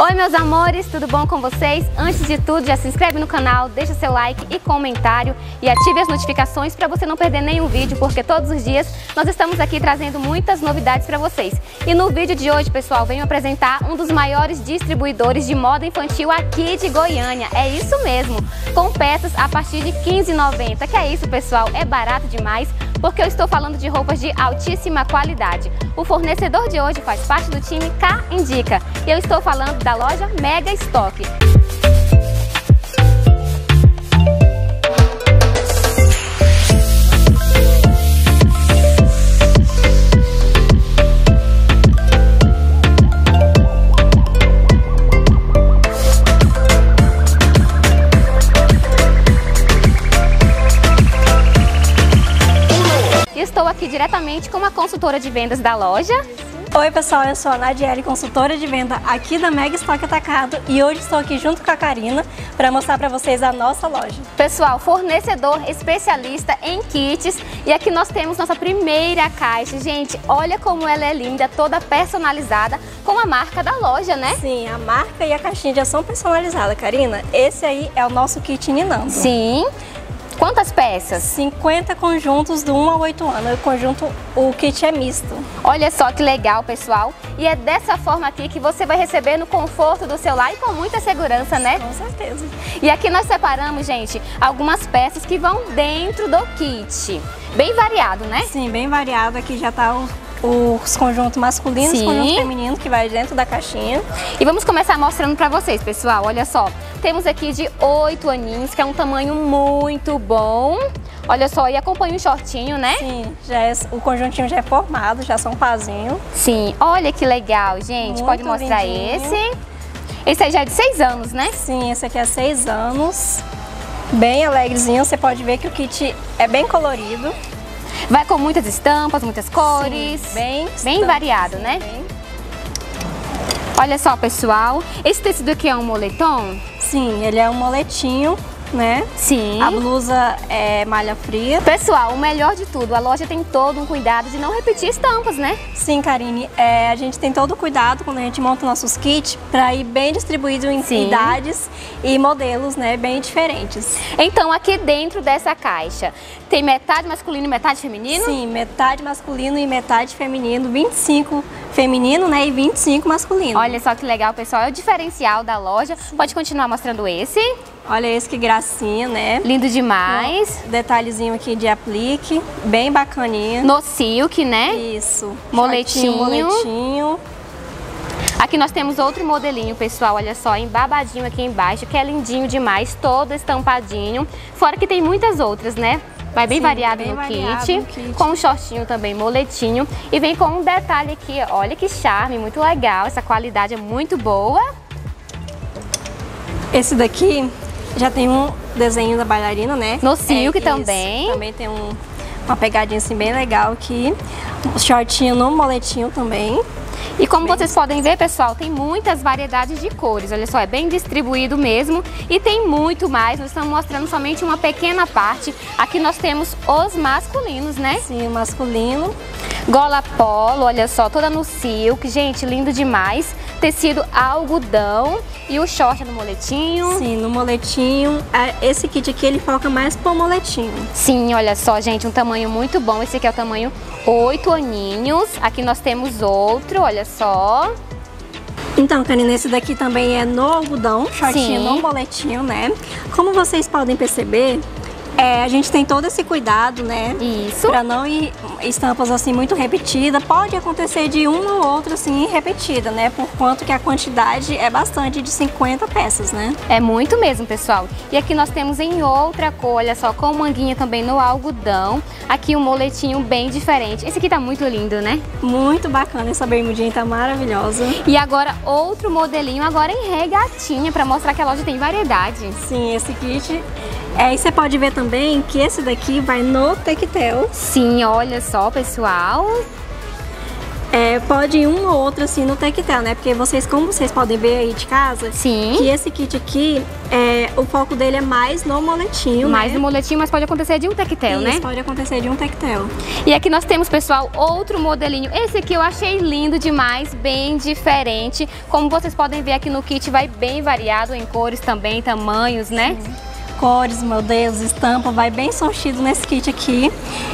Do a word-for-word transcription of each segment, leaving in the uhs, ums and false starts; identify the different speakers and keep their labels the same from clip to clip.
Speaker 1: Oi meus amores, tudo bom com vocês? Antes de tudo, já se inscreve no canal, deixa seu like e comentário e ative as notificações para você não perder nenhum vídeo, porque todos os dias nós estamos aqui trazendo muitas novidades para vocês. E no vídeo de hoje, pessoal, venho apresentar um dos maiores distribuidores de moda infantil aqui de Goiânia. É isso mesmo, com peças a partir de quinze reais e noventa centavos. Que é isso, pessoal? É barato demais, porque eu estou falando de roupas de altíssima qualidade. O fornecedor de hoje faz parte do time K Indica e eu estou falando da loja Mega Stock. Estou aqui diretamente com uma consultora de vendas da loja.
Speaker 2: Oi pessoal, eu sou a Nadiele, consultora de venda aqui da Mega Stock Atacado e hoje estou aqui junto com a Karina para mostrar para vocês a nossa loja.
Speaker 1: Pessoal, fornecedor especialista em kits e aqui nós temos nossa primeira caixa. Gente, olha como ela é linda, toda personalizada com a marca da loja, né?
Speaker 2: Sim, a marca e a caixinha já são personalizadas, Karina. Esse aí é o nosso kit Ninando.
Speaker 1: Sim. Quantas peças?
Speaker 2: cinquenta conjuntos do um ao oito anos. O conjunto, o kit é misto.
Speaker 1: Olha só que legal, pessoal. E é dessa forma aqui que você vai receber no conforto do seu lar e com muita segurança, né?
Speaker 2: Com certeza.
Speaker 1: E aqui nós separamos, gente, algumas peças que vão dentro do kit. Bem variado, né?
Speaker 2: Sim, bem variado. Aqui já tá o... os conjuntos masculinos e os conjuntos femininos que vai dentro da caixinha.
Speaker 1: E vamos começar mostrando pra vocês, pessoal. Olha só, temos aqui de oito aninhos, que é um tamanho muito bom. Olha só, e acompanha um shortinho, né?
Speaker 2: Sim, já é, o conjuntinho já é formado, já são pazinho.
Speaker 1: Sim, olha que legal, gente.
Speaker 2: Muito
Speaker 1: Pode mostrar
Speaker 2: lindinho.
Speaker 1: esse. Esse aí já é de seis anos, né?
Speaker 2: Sim, esse aqui é seis anos. Bem alegrezinho, você pode ver que o kit é bem colorido.
Speaker 1: Vai com muitas estampas, muitas cores.
Speaker 2: Sim, bem,
Speaker 1: bem
Speaker 2: estampas,
Speaker 1: variado,
Speaker 2: sim,
Speaker 1: né?
Speaker 2: Bem.
Speaker 1: Olha só, pessoal. Esse tecido aqui é um moletom?
Speaker 2: Sim, ele é um moletinho, né?
Speaker 1: Sim.
Speaker 2: A blusa é malha fria.
Speaker 1: Pessoal, o melhor de tudo, a loja tem todo um cuidado de não repetir estampas, né?
Speaker 2: Sim, Karine, é, a gente tem todo o cuidado quando a gente monta nossos kits para ir bem distribuído em
Speaker 1: Sim.
Speaker 2: idades e modelos, né, bem diferentes.
Speaker 1: Então, aqui dentro dessa caixa, tem metade masculino e metade feminino?
Speaker 2: Sim, metade masculino e metade feminino, vinte e cinco feminino, né, e vinte e cinco masculino.
Speaker 1: Olha só que legal, pessoal, é o diferencial da loja. Pode continuar mostrando esse.
Speaker 2: Olha esse que gracinha, né?
Speaker 1: Lindo demais.
Speaker 2: Um detalhezinho aqui de aplique, bem bacaninha.
Speaker 1: No silk, né?
Speaker 2: Isso.
Speaker 1: Moletinho.
Speaker 2: Shortinho, moletinho.
Speaker 1: Aqui nós temos outro modelinho, pessoal, olha só, embabadinho aqui embaixo, que é lindinho demais, todo estampadinho. Fora que tem muitas outras, né? Vai bem, Sim, variado, bem no, variado kit, no kit, com um shortinho também, moletinho. E vem com um detalhe aqui, olha que charme, muito legal, essa qualidade é muito boa.
Speaker 2: Esse daqui já tem um desenho da bailarina, né?
Speaker 1: No silk
Speaker 2: é,
Speaker 1: também.
Speaker 2: Isso. Também tem um, uma pegadinha assim bem legal aqui. Um shortinho no moletinho também.
Speaker 1: E como
Speaker 2: bem
Speaker 1: vocês podem ver, pessoal, tem muitas variedades de cores. Olha só, é bem distribuído mesmo. E tem muito mais, nós estamos mostrando somente uma pequena parte. Aqui nós temos os masculinos, né?
Speaker 2: Sim, o masculino.
Speaker 1: Gola polo, olha só, toda no silk. Gente, lindo demais. Tecido algodão. E o short no moletinho.
Speaker 2: Sim, no moletinho. Esse kit aqui, ele foca mais pro moletinho.
Speaker 1: Sim, olha só, gente, um tamanho muito bom. Esse aqui é o tamanho oito aninhos. Aqui nós temos outro, olha só.
Speaker 2: Então, Karina, esse daqui também é no algodão, shortinho
Speaker 1: Sim.
Speaker 2: no moletinho, né? Como vocês podem perceber, é, a gente tem todo esse cuidado, né?
Speaker 1: Isso.
Speaker 2: Pra não ir estampas assim muito repetidas. Pode acontecer de uma ou outra assim repetida, né? Por quanto que a quantidade é bastante, de cinquenta peças, né?
Speaker 1: É muito mesmo, pessoal. E aqui nós temos em outra cor, olha só, com manguinha também no algodão. Aqui um moletinho bem diferente. Esse aqui tá muito lindo, né?
Speaker 2: Muito bacana, essa bermudinha tá maravilhosa.
Speaker 1: E agora outro modelinho, agora em regatinha, pra mostrar que a loja tem variedade.
Speaker 2: Sim, esse kit... É, e você pode ver também que esse daqui vai no tectel.
Speaker 1: Sim, olha só, pessoal.
Speaker 2: É, pode ir um ou outro assim no tectel, né? Porque vocês, como vocês podem ver aí de casa,
Speaker 1: Sim.
Speaker 2: que esse kit aqui, é, o foco dele é mais no moletinho,
Speaker 1: Mais
Speaker 2: né?
Speaker 1: no moletinho, mas pode acontecer de um tectel,
Speaker 2: Isso,
Speaker 1: né?
Speaker 2: pode acontecer de um tectel.
Speaker 1: E aqui nós temos, pessoal, outro modelinho. Esse aqui eu achei lindo demais, bem diferente. Como vocês podem ver aqui no kit, vai bem variado em cores também, tamanhos, né?
Speaker 2: Sim. Cores, modelos, estampa, vai bem sortido nesse kit aqui.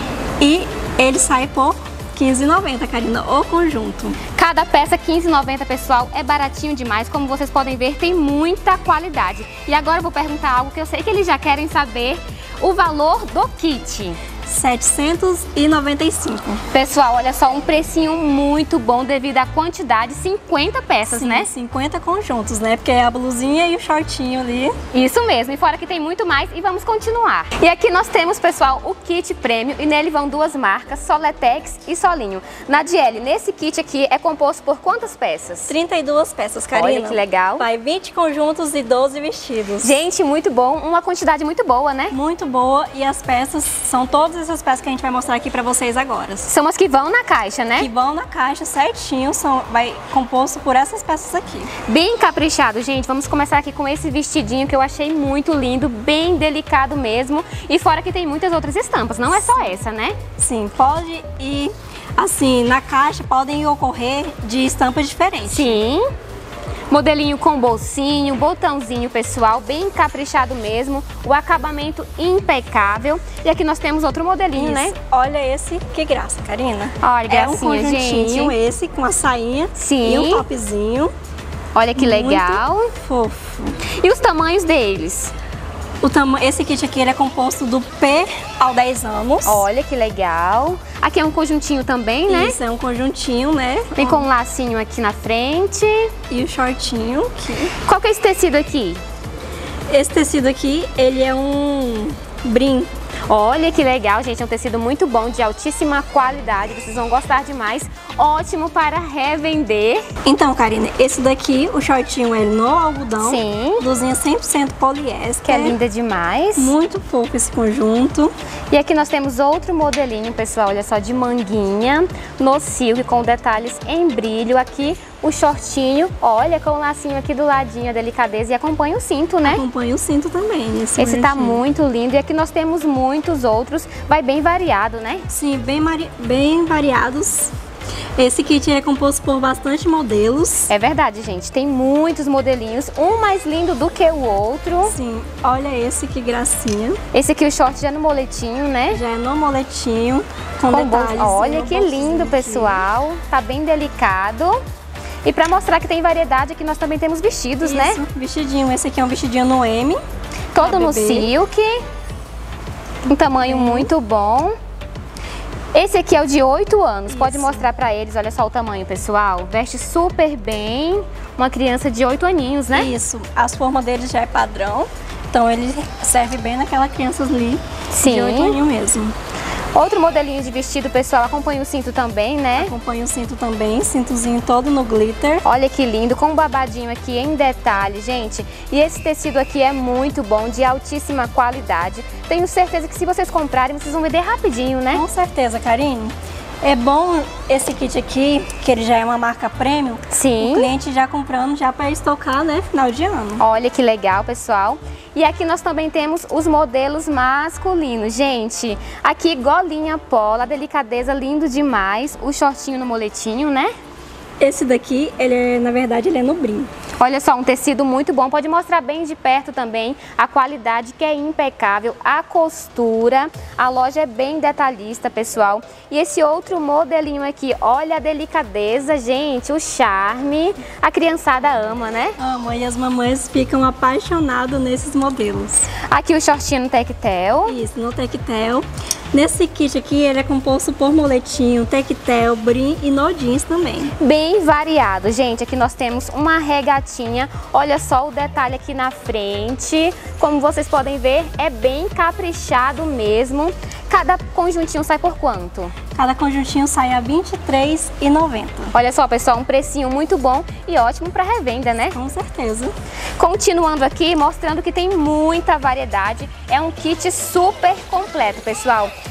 Speaker 2: E ele sai por quinze reais e noventa centavos, Karina, o conjunto.
Speaker 1: Cada peça quinze reais e noventa centavos, pessoal, é baratinho demais. Como vocês podem ver, tem muita qualidade. E agora eu vou perguntar algo que eu sei que eles já querem saber, o valor do kit.
Speaker 2: setecentos e noventa e cinco reais.
Speaker 1: Pessoal, olha só, um precinho muito bom devido à quantidade, cinquenta peças,
Speaker 2: Sim,
Speaker 1: né?
Speaker 2: cinquenta conjuntos, né? Porque é a blusinha e o shortinho ali.
Speaker 1: Isso mesmo, e fora que tem muito mais e vamos continuar. E aqui nós temos, pessoal, o kit prêmio e nele vão duas marcas, Soletex e Solinho. Nadiele, nesse kit aqui é composto por quantas peças?
Speaker 2: trinta e duas peças, Karina.
Speaker 1: Olha que legal.
Speaker 2: Vai vinte conjuntos e doze vestidos.
Speaker 1: Gente, muito bom, uma quantidade muito boa, né?
Speaker 2: Muito boa, e as peças são todas essas peças que a gente vai mostrar aqui pra vocês agora.
Speaker 1: São as que vão na caixa, né?
Speaker 2: Que vão na caixa certinho, são, vai composto por essas peças aqui.
Speaker 1: Bem caprichado, gente. Vamos começar aqui com esse vestidinho que eu achei muito lindo, bem delicado mesmo. E fora que tem muitas outras estampas, não é só essa, né?
Speaker 2: Sim, pode ir, assim, na caixa podem ocorrer de estampas diferentes.
Speaker 1: Sim. Modelinho com bolsinho, botãozinho, pessoal, bem caprichado mesmo. O acabamento impecável. E aqui nós temos outro modelinho,
Speaker 2: Isso.
Speaker 1: né?
Speaker 2: Olha esse, que graça, Karina.
Speaker 1: Olha,
Speaker 2: é um
Speaker 1: gracinha,
Speaker 2: conjuntinho
Speaker 1: gente.
Speaker 2: esse, com a sainha.
Speaker 1: Sim.
Speaker 2: E um topzinho.
Speaker 1: Olha que
Speaker 2: Muito
Speaker 1: legal.
Speaker 2: fofo.
Speaker 1: E os tamanhos deles?
Speaker 2: O tama esse kit aqui ele é composto do P ao dez anos.
Speaker 1: Olha que legal. Aqui é um conjuntinho também, né?
Speaker 2: Isso, é um conjuntinho, né?
Speaker 1: Vem com um lacinho aqui na frente.
Speaker 2: E o shortinho aqui.
Speaker 1: Qual que é esse tecido aqui?
Speaker 2: Esse tecido aqui, ele é um brim.
Speaker 1: Olha que legal, gente, é um tecido muito bom, de altíssima qualidade, vocês vão gostar demais, ótimo para revender.
Speaker 2: Então, Karina, esse daqui, o shortinho é no algodão.
Speaker 1: Sim.
Speaker 2: Blusinha cem por cento poliéster.
Speaker 1: Que é linda demais.
Speaker 2: Muito fofo esse conjunto.
Speaker 1: E aqui nós temos outro modelinho, pessoal, olha só, de manguinha, no silk, com detalhes em brilho. Aqui o shortinho, olha, com o lacinho aqui do ladinho, a delicadeza, e acompanha o cinto, né?
Speaker 2: Acompanha o cinto também. Esse,
Speaker 1: Esse tá
Speaker 2: conjuntinho.
Speaker 1: muito lindo, e aqui nós temos muitos outros, vai bem variado, né?
Speaker 2: Sim, bem, bem variados. Esse kit é composto por bastante modelos.
Speaker 1: É verdade, gente, tem muitos modelinhos, um mais lindo do que o outro.
Speaker 2: Sim, olha esse que gracinha.
Speaker 1: Esse aqui o short já é no moletinho, né?
Speaker 2: Já é no moletinho, com,
Speaker 1: Com
Speaker 2: detalhes.
Speaker 1: bolsa. Olha
Speaker 2: no
Speaker 1: que
Speaker 2: bolsinho
Speaker 1: lindo,
Speaker 2: aqui.
Speaker 1: pessoal. Tá bem delicado. E pra mostrar que tem variedade, aqui nós também temos vestidos,
Speaker 2: Isso,
Speaker 1: né?
Speaker 2: vestidinho. Esse aqui é um vestidinho no M.
Speaker 1: Todo no
Speaker 2: bebê.
Speaker 1: silk. Um tamanho muito bom. Esse aqui é o de oito anos. Pode
Speaker 2: Isso.
Speaker 1: mostrar pra eles, olha só o tamanho, pessoal. Veste super bem. Uma criança de oito aninhos, né?
Speaker 2: Isso, as formas dele já é padrão. Então ele serve bem naquela criança ali.
Speaker 1: Sim.
Speaker 2: De oito aninhos mesmo.
Speaker 1: Outro modelinho de vestido, pessoal, acompanha o cinto também, né?
Speaker 2: Acompanha o cinto também, cintozinho todo no glitter.
Speaker 1: Olha que lindo, com um babadinho aqui em detalhe, gente. E esse tecido aqui é muito bom, de altíssima qualidade. Tenho certeza que se vocês comprarem, vocês vão vender rapidinho, né?
Speaker 2: Com certeza, Karine. É bom esse kit aqui, que ele já é uma marca premium.
Speaker 1: Sim.
Speaker 2: O cliente já comprando já para estocar, né, final de ano.
Speaker 1: Olha que legal, pessoal. E aqui nós também temos os modelos masculinos. Gente, aqui golinha polo, a delicadeza lindo demais. O shortinho no moletinho, né?
Speaker 2: Esse daqui, ele é, na verdade, ele é no brim.
Speaker 1: Olha só, um tecido muito bom, pode mostrar bem de perto também a qualidade que é impecável, a costura, a loja é bem detalhista, pessoal. E esse outro modelinho aqui, olha a delicadeza, gente, o charme, a criançada ama, né?
Speaker 2: Ama, e as mamães ficam apaixonadas nesses modelos.
Speaker 1: Aqui o shortinho no tectel.
Speaker 2: Isso, no tectel. Nesse kit aqui, ele é composto por moletinho, tectel, brim e no jeans também.
Speaker 1: Bem variado, gente. Aqui nós temos uma regatinha. Olha só o detalhe aqui na frente. Como vocês podem ver, é bem caprichado mesmo. Cada conjuntinho sai por quanto?
Speaker 2: Cada conjuntinho sai a vinte e três reais e noventa centavos.
Speaker 1: Olha só, pessoal, um precinho muito bom e ótimo para revenda, né?
Speaker 2: Com certeza.
Speaker 1: Continuando aqui, mostrando que tem muita variedade. É um kit super completo, pessoal.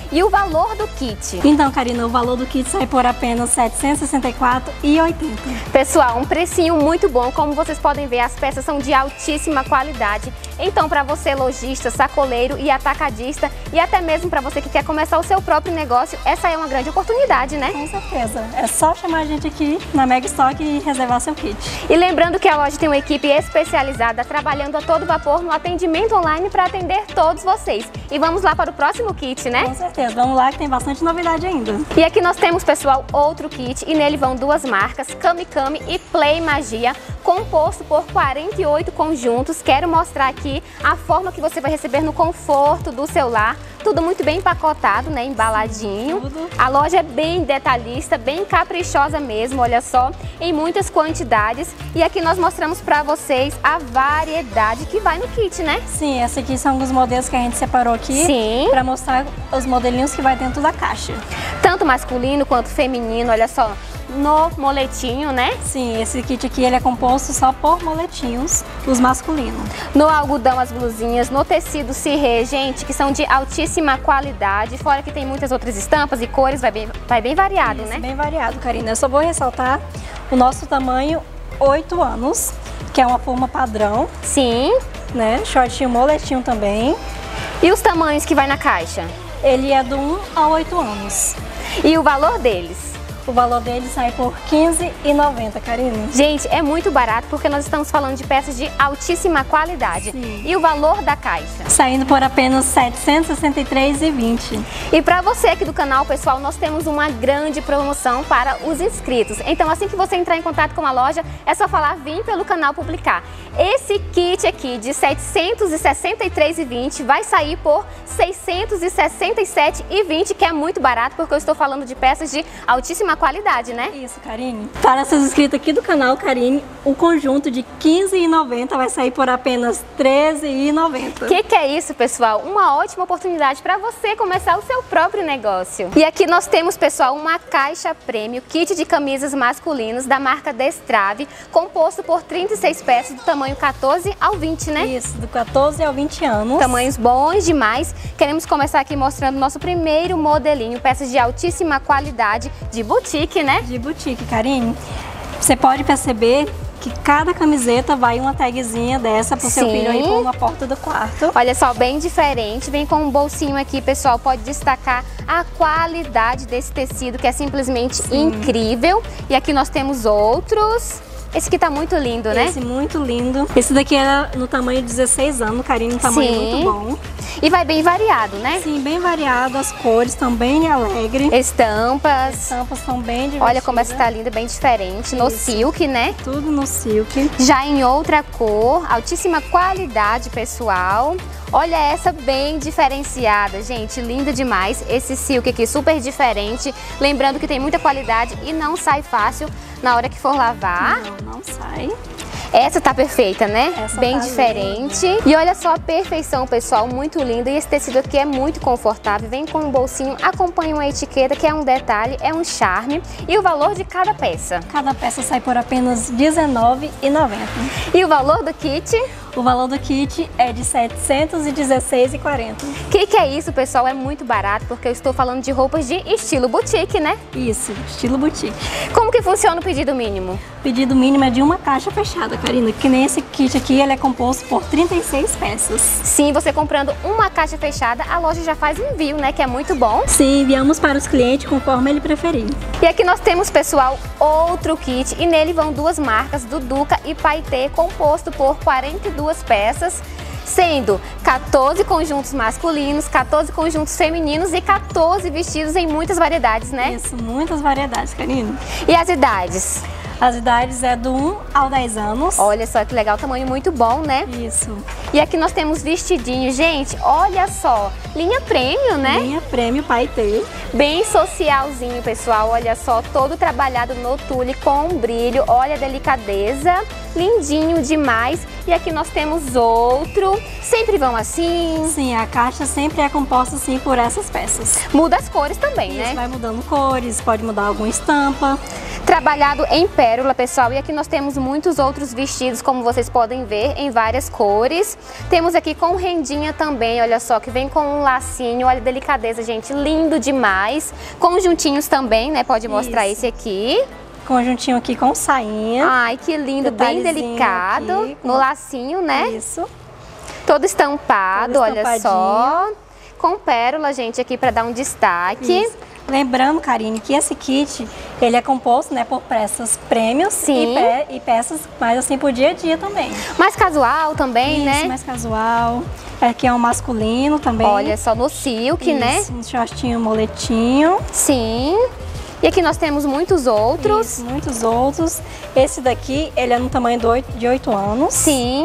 Speaker 1: E o valor do kit?
Speaker 2: Então, Karina, o valor do kit sai por apenas setecentos e sessenta e quatro reais e oitenta centavos.
Speaker 1: Pessoal, um precinho muito bom. Como vocês podem ver, as peças são de altíssima qualidade. Então, para você lojista, sacoleiro e atacadista, e até mesmo para você que quer começar o seu próprio negócio, essa é uma grande oportunidade, né?
Speaker 2: Com certeza. É só chamar a gente aqui na Mega Stock e reservar seu kit.
Speaker 1: E lembrando que a loja tem uma equipe especializada trabalhando a todo vapor no atendimento online para atender todos vocês. E vamos lá para o próximo kit, né?
Speaker 2: Com certeza. Vamos lá que tem bastante novidade ainda.
Speaker 1: E aqui nós temos, pessoal, outro kit e nele vão duas marcas, Kami Kami e Play Magia, composto por quarenta e oito conjuntos. Quero mostrar aqui a forma que você vai receber no conforto do seu lar. Tudo muito bem empacotado, né? Embaladinho.
Speaker 2: Tudo.
Speaker 1: A loja é bem detalhista, bem caprichosa mesmo, olha só, em muitas quantidades. E aqui nós mostramos pra vocês a variedade que vai no kit, né?
Speaker 2: Sim, esses aqui são os modelos que a gente separou aqui.
Speaker 1: Sim.
Speaker 2: Pra mostrar os modelinhos que vai dentro da caixa.
Speaker 1: Tanto masculino quanto feminino, olha só, no moletinho, né?
Speaker 2: Sim, esse kit aqui ele é composto só por moletinhos, os masculinos.
Speaker 1: No algodão as blusinhas, no tecido cirrê, gente, que são de altíssima qualidade. Fora que tem muitas outras estampas e cores, vai bem, vai bem variado,
Speaker 2: Isso,
Speaker 1: né?
Speaker 2: bem variado, Karina. Eu só vou ressaltar o nosso tamanho oito anos, que é uma forma padrão,
Speaker 1: Sim.
Speaker 2: né? Shortinho, moletinho também.
Speaker 1: E os tamanhos que vai na caixa?
Speaker 2: Ele é do um a oito anos.
Speaker 1: E o valor deles?
Speaker 2: O valor dele sai por quinze reais e noventa centavos, Karine.
Speaker 1: Gente, é muito barato porque nós estamos falando de peças de altíssima qualidade.
Speaker 2: Sim.
Speaker 1: E o valor da caixa?
Speaker 2: Saindo por apenas setecentos e sessenta e três reais e vinte centavos.
Speaker 1: E para você aqui do canal, pessoal, nós temos uma grande promoção para os inscritos. Então, assim que você entrar em contato com a loja, é só falar vim pelo canal publicar. Esse kit aqui de setecentos e sessenta e três reais e vinte centavos vai sair por seiscentos e sessenta e sete reais e vinte centavos, que é muito barato porque eu estou falando de peças de altíssima qualidade, né?
Speaker 2: Isso, Karine. Para seus inscritos aqui do canal, Karine, o conjunto de quinze reais e noventa centavos vai sair por apenas treze reais e noventa
Speaker 1: O
Speaker 2: centavos.
Speaker 1: que, que é isso, pessoal? Uma ótima oportunidade para você começar o seu próprio negócio. E aqui nós temos, pessoal, uma caixa prêmio, kit de camisas masculinos da marca Destrave, composto por trinta e seis peças do tamanho quatorze ao vinte, né?
Speaker 2: Isso, do quatorze ao vinte anos.
Speaker 1: Tamanhos bons demais. Queremos começar aqui mostrando nosso primeiro modelinho, peças de altíssima qualidade, de boutique, né?
Speaker 2: De boutique, Karine. Você pode perceber que cada camiseta vai uma tagzinha dessa pro seu
Speaker 1: Sim.
Speaker 2: filho aí pôr na porta do quarto.
Speaker 1: Olha só, bem diferente, vem com um bolsinho aqui, pessoal, pode destacar a qualidade desse tecido, que é simplesmente
Speaker 2: Sim.
Speaker 1: incrível. E aqui nós temos outros. Esse aqui tá muito lindo, né?
Speaker 2: Esse muito lindo. Esse daqui era no tamanho dezesseis anos, Karine, um tamanho
Speaker 1: Sim.
Speaker 2: muito bom.
Speaker 1: E vai bem variado, né?
Speaker 2: Sim, bem variado, as cores também alegre.
Speaker 1: Estampas.
Speaker 2: Estampas são bem divertidas.
Speaker 1: Olha como essa tá linda, bem diferente. No
Speaker 2: Isso.
Speaker 1: silk, né?
Speaker 2: Tudo no silk.
Speaker 1: Já em outra cor, altíssima qualidade, pessoal. Olha essa bem diferenciada, gente, linda demais. Esse silk aqui super diferente. Lembrando que tem muita qualidade e não sai fácil na hora que for lavar.
Speaker 2: Não, não sai.
Speaker 1: Essa tá perfeita, né?
Speaker 2: Essa
Speaker 1: Bem
Speaker 2: tá
Speaker 1: diferente. E olha só a perfeição, pessoal, muito linda. E esse tecido aqui é muito confortável. Vem com um bolsinho, acompanha uma etiqueta, que é um detalhe, é um charme. E o valor de cada peça?
Speaker 2: Cada peça sai por apenas dezenove reais e noventa centavos.
Speaker 1: E o valor do kit?
Speaker 2: O valor do kit é de setecentos e dezesseis reais e quarenta centavos.
Speaker 1: O que, que é isso, pessoal? É muito barato, porque eu estou falando de roupas de estilo boutique, né?
Speaker 2: Isso, estilo boutique.
Speaker 1: Como que funciona o pedido mínimo?
Speaker 2: O pedido mínimo é de uma caixa fechada, Karina, que nem esse kit aqui, ele é composto por trinta e seis peças.
Speaker 1: Sim, você comprando uma caixa fechada, a loja já faz envio, né? Que é muito bom.
Speaker 2: Sim, enviamos para os clientes conforme ele preferir.
Speaker 1: E aqui nós temos, pessoal, outro kit e nele vão duas marcas, Duduca e Paetê, composto por quarenta e duas peças, sendo quatorze conjuntos masculinos, quatorze conjuntos femininos e quatorze vestidos em muitas variedades, né?
Speaker 2: Isso, muitas variedades, Karina.
Speaker 1: E as idades?
Speaker 2: As idades é do um ao dez anos.
Speaker 1: Olha só que legal, tamanho muito bom, né?
Speaker 2: Isso.
Speaker 1: E aqui nós temos vestidinho, gente, olha só, linha prêmio, né?
Speaker 2: Linha prêmio Paetê.
Speaker 1: Bem socialzinho, pessoal, olha só, todo trabalhado no tule com brilho, olha a delicadeza, lindinho demais. E aqui nós temos outro. Sempre vão assim?
Speaker 2: Sim, a caixa sempre é composta assim por essas peças.
Speaker 1: Muda as cores também,
Speaker 2: Isso,
Speaker 1: né?
Speaker 2: vai mudando cores, pode mudar alguma estampa.
Speaker 1: Trabalhado em pérola, pessoal, e aqui nós temos muitos outros vestidos, como vocês podem ver, em várias cores. Temos aqui com rendinha também, olha só, que vem com um lacinho, olha a delicadeza, gente, lindo demais. Conjuntinhos também, né, pode mostrar Isso. esse aqui.
Speaker 2: Conjuntinho aqui com sainha.
Speaker 1: Ai, que lindo, bem delicado, aqui, no lacinho, né?
Speaker 2: Isso.
Speaker 1: Todo estampado, Todo olha só. Com pérola, gente, aqui para dar um destaque.
Speaker 2: Isso. Lembrando, Karine, que esse kit, ele é composto, né, por peças prêmios
Speaker 1: Sim.
Speaker 2: E, pe e peças mais assim pro dia a dia também.
Speaker 1: Mais casual também,
Speaker 2: Isso,
Speaker 1: né?
Speaker 2: mais casual. Aqui é um masculino também.
Speaker 1: Olha só, no silk,
Speaker 2: Isso,
Speaker 1: né?
Speaker 2: Um shortinho, moletinho.
Speaker 1: Sim. E aqui nós temos muitos outros.
Speaker 2: Isso, muitos outros. Esse daqui, ele é no tamanho de oito anos.
Speaker 1: Sim.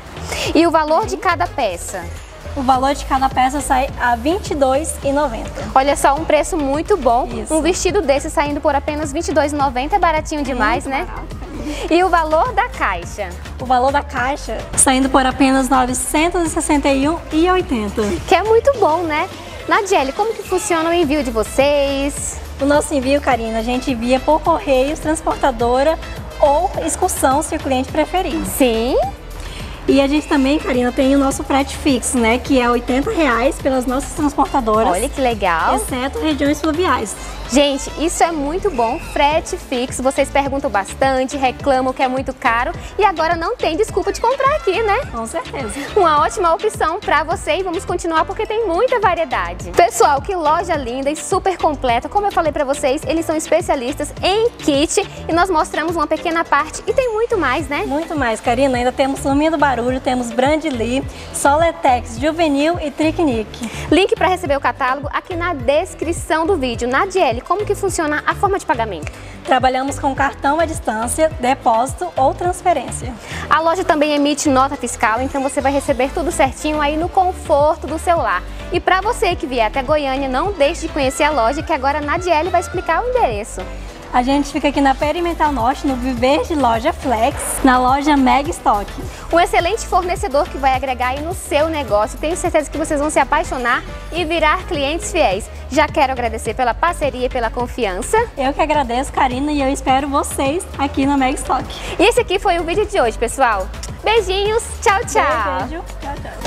Speaker 1: E o valor de cada peça?
Speaker 2: O valor de cada peça sai a vinte e dois reais e noventa centavos.
Speaker 1: Olha só, um preço muito bom.
Speaker 2: Isso.
Speaker 1: Um vestido desse saindo por apenas vinte e dois reais e noventa centavos é baratinho demais,
Speaker 2: muito
Speaker 1: né?
Speaker 2: Barato.
Speaker 1: E o valor da caixa?
Speaker 2: O valor da caixa saindo por apenas novecentos e sessenta e um reais e oitenta centavos.
Speaker 1: Que é muito bom, né? Nadiele, como que funciona o envio de vocês?
Speaker 2: O nosso envio, Karina, a gente envia por correios, transportadora ou excursão, se o cliente preferir.
Speaker 1: Sim.
Speaker 2: E a gente também, Karina, tem o nosso frete fixo, né? Que é oitenta reais pelas nossas transportadoras.
Speaker 1: Olha que legal.
Speaker 2: Exceto regiões fluviais.
Speaker 1: Gente, isso é muito bom, frete fixo, vocês perguntam bastante, reclamam que é muito caro e agora não tem desculpa de comprar aqui, né?
Speaker 2: Com certeza.
Speaker 1: Uma ótima opção pra você e vamos continuar porque tem muita variedade. Pessoal, que loja linda e super completa, como eu falei pra vocês, eles são especialistas em kit e nós mostramos uma pequena parte e tem muito mais, né?
Speaker 2: Muito mais, Karina, ainda temos Turminha do Barulho, temos Brandly, Soletex, Juvenil e Tricknick.
Speaker 1: Link pra receber o catálogo aqui na descrição do vídeo. Nadiele, como que funciona a forma de pagamento?
Speaker 2: Trabalhamos com cartão à distância, depósito ou transferência.
Speaker 1: A loja também emite nota fiscal, então você vai receber tudo certinho aí no conforto do seu lar. E para você que vier até Goiânia, não deixe de conhecer a loja, que agora a Nadiele vai explicar o endereço.
Speaker 2: A gente fica aqui na Perimetral Norte, no Viver de Loja Flex, na loja Mega Stock.
Speaker 1: Um excelente fornecedor que vai agregar aí no seu negócio. Tenho certeza que vocês vão se apaixonar e virar clientes fiéis. Já quero agradecer pela parceria e pela confiança.
Speaker 2: Eu que agradeço, Karina, e eu espero vocês aqui na Mega Stock.
Speaker 1: E esse aqui foi o vídeo de hoje, pessoal. Beijinhos, tchau, tchau.
Speaker 2: Beijo, tchau, tchau.